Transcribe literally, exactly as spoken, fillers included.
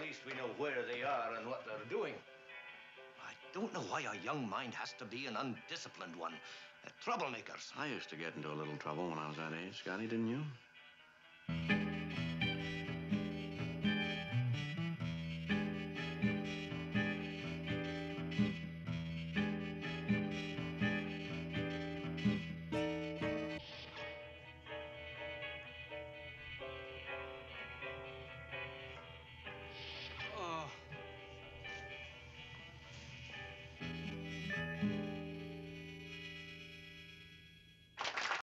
least we know where they are and what they're doing. I don't know why a young mind has to be an undisciplined one. Uh, troublemakers. I used to get into a little trouble when I was that age, Scotty, didn't you?